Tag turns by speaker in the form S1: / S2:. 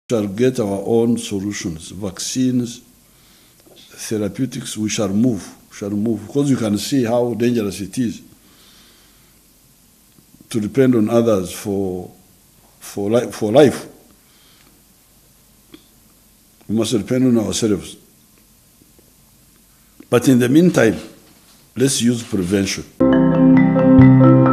S1: shall get our own solutions, vaccines, therapeutics. We shall move, because you can see how dangerous it is to depend on others for life. We must depend on ourselves. But in the meantime, let's use prevention.